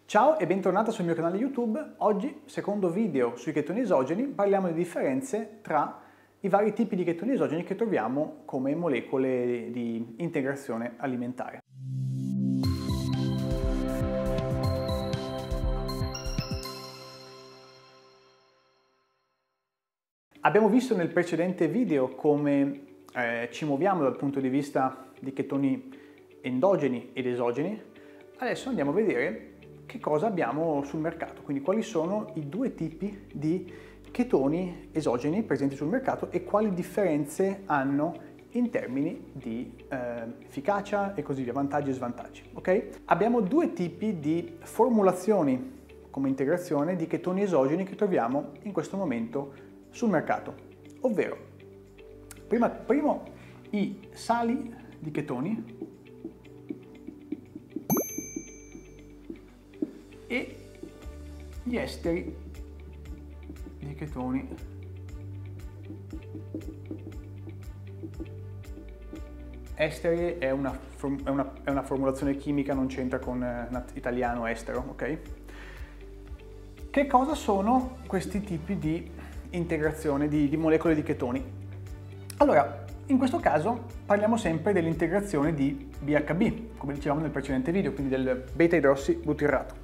Ciao e bentornata sul mio canale YouTube. Oggi, secondo video sui chetoni esogeni, parliamo di differenze tra i vari tipi di chetoni esogeni che troviamo come molecole di integrazione alimentare. Abbiamo visto nel precedente video come ci muoviamo dal punto di vista di chetoni endogeni ed esogeni. Adesso andiamo a vedere che cosa abbiamo sul mercato, quindi quali sono i due tipi di chetoni esogeni presenti sul mercato e quali differenze hanno in termini di efficacia e così via, vantaggi e svantaggi. Okay? Abbiamo due tipi di formulazioni come integrazione di chetoni esogeni che troviamo in questo momento sul mercato, ovvero primo i sali di chetoni e gli esteri di chetoni. Esteri è una formulazione chimica, non c'entra con italiano estero, ok? Che cosa sono questi tipi di integrazione di molecole di chetoni? Allora, in questo caso parliamo sempre dell'integrazione di BHB, come dicevamo nel precedente video, quindi del beta-idrossibutirrato.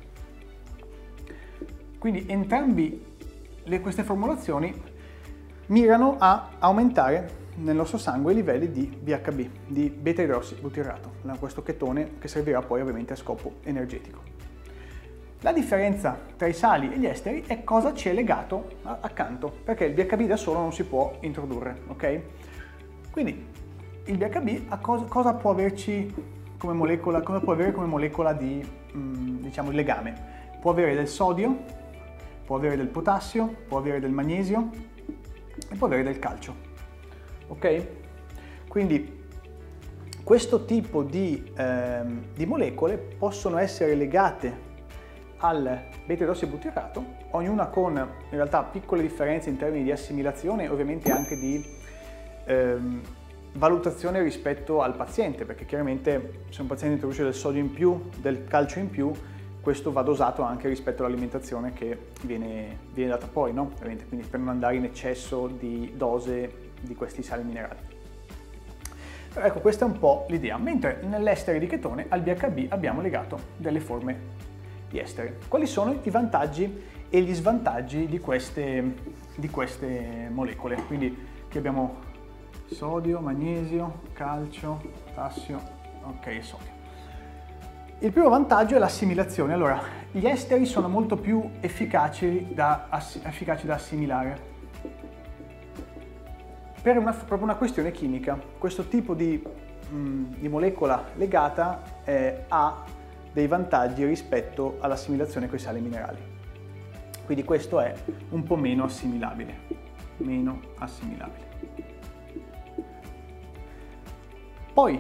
Quindi entrambe queste formulazioni mirano a aumentare nel nostro sangue i livelli di BHB, di beta-idrossibutirrato, questo chetone che servirà poi ovviamente a scopo energetico. La differenza tra i sali e gli esteri è cosa c'è legato accanto, perché il BHB da solo non si può introdurre, ok? Quindi il BHB cosa può averci come molecola, cosa può avere come molecola di, diciamo, legame? Può avere del sodio, può avere del potassio, può avere del magnesio e può avere del calcio, ok? Quindi questo tipo di molecole possono essere legate al beta-idrossibutirrato, ognuna con in realtà piccole differenze in termini di assimilazione e ovviamente anche di valutazione rispetto al paziente, perché chiaramente se un paziente introduce del sodio in più, del calcio in più, questo va dosato anche rispetto all'alimentazione che viene data poi, no? Ovviamente, quindi per non andare in eccesso di dose di questi sali minerali. Però ecco, questa è un po' l'idea, mentre nell'estere di chetone al BHB abbiamo legato delle forme di estere. Quali sono i vantaggi e gli svantaggi di queste molecole? Quindi qui abbiamo sodio, magnesio, calcio, potassio, ok, sodio. Il primo vantaggio è l'assimilazione. Allora, gli esteri sono molto più efficaci da assimilare per proprio una questione chimica. Questo tipo di molecola legata ha dei vantaggi rispetto all'assimilazione con i sali minerali. Quindi questo è un po' meno assimilabile. Poi,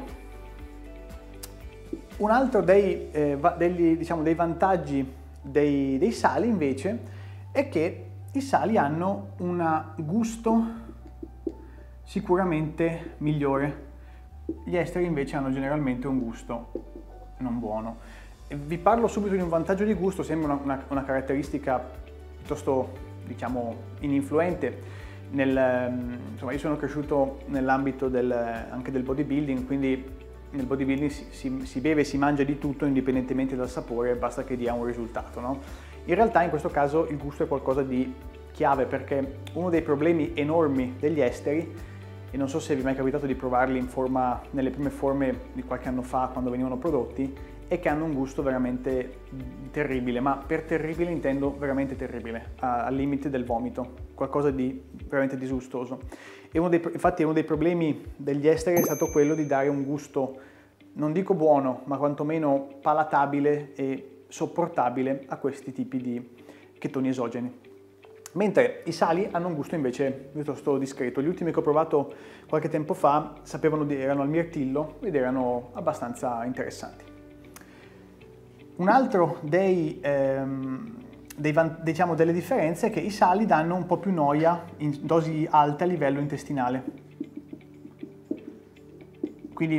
un altro dei vantaggi dei sali invece è che i sali hanno un gusto sicuramente migliore. Gli esteri invece hanno generalmente un gusto non buono. Vi parlo subito di un vantaggio di gusto, sembra una caratteristica piuttosto, diciamo, ininfluente. Insomma, io sono cresciuto nell'ambito anche del bodybuilding, quindi nel bodybuilding si beve e si mangia di tutto indipendentemente dal sapore, basta che dia un risultato, no? In realtà in questo caso il gusto è qualcosa di chiave, perché uno dei problemi enormi degli esteri, e non so se vi è mai capitato di provarli nelle prime forme di qualche anno fa quando venivano prodotti, è che hanno un gusto veramente terribile, ma per terribile intendo veramente terribile, al limite del vomito, qualcosa di veramente disgustoso. Infatti uno dei problemi degli esteri è stato quello di dare un gusto, non dico buono, ma quantomeno palatabile e sopportabile a questi tipi di chetoni esogeni. Mentre i sali hanno un gusto invece piuttosto discreto. Gli ultimi che ho provato qualche tempo fa erano al mirtillo ed erano abbastanza interessanti. Un altro delle differenze è che i sali danno un po' più noia in dosi alte a livello intestinale. Quindi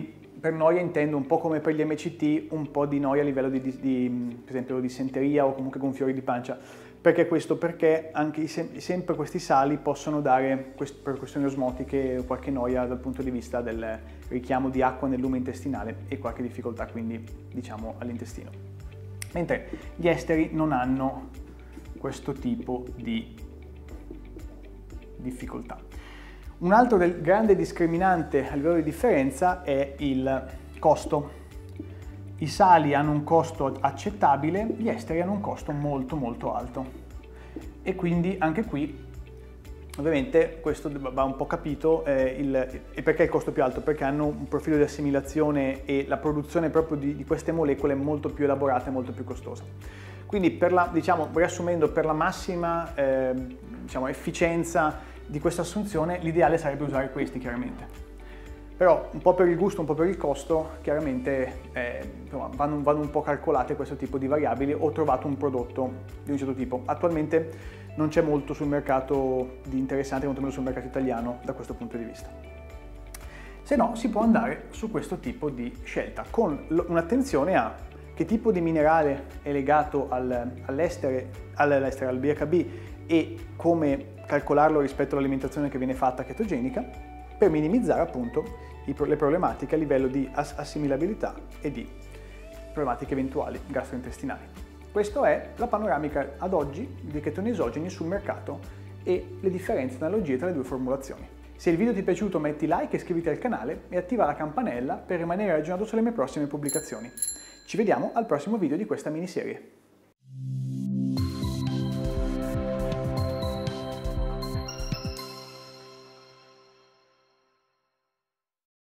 per noia intendo un po' come per gli MCT, un po' di noia a livello per esempio di dissenteria o comunque gonfiori di pancia. Perché questo? Perché anche sempre questi sali possono dare, per questioni osmotiche, qualche noia dal punto di vista del richiamo di acqua nel lume intestinale e qualche difficoltà quindi diciamo all'intestino. Mentre gli esteri non hanno questo tipo di difficoltà. Un altro grande discriminante a livello di differenza è il costo. I sali hanno un costo accettabile, gli esteri hanno un costo molto molto alto. E quindi anche qui, ovviamente, questo va un po' capito, e perché il costo è più alto? Perché hanno un profilo di assimilazione e la produzione proprio di queste molecole molto più elaborata e molto più costosa. Quindi, diciamo, riassumendo, per la massima diciamo, efficienza di questa assunzione, l'ideale sarebbe usare questi, chiaramente. Però un po' per il gusto, un po' per il costo, chiaramente insomma, vanno un po' calcolate questo tipo di variabili. Ho trovato un prodotto di un certo tipo. Attualmente non c'è molto sul mercato di interessante, molto meno sul mercato italiano da questo punto di vista. Se no, si può andare su questo tipo di scelta, con un'attenzione a che tipo di minerale è legato all'estere, al BHB e come calcolarlo rispetto all'alimentazione che viene fatta chetogenica, per minimizzare appunto le problematiche a livello di assimilabilità e di problematiche eventuali gastrointestinali. Questa è la panoramica ad oggi dei chetoni esogeni sul mercato e le differenze e analogie tra le due formulazioni. Se il video ti è piaciuto metti like, iscriviti al canale e attiva la campanella per rimanere aggiornato sulle mie prossime pubblicazioni. Ci vediamo al prossimo video di questa miniserie.